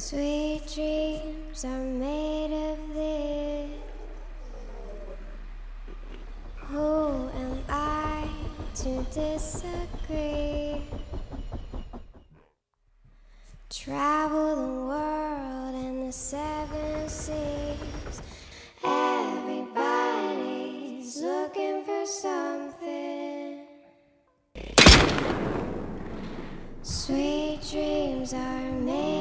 Sweet dreams are made of this. Who am I to disagree? Travel the world and the seven seas. Everybody's looking for something. Sweet dreams are made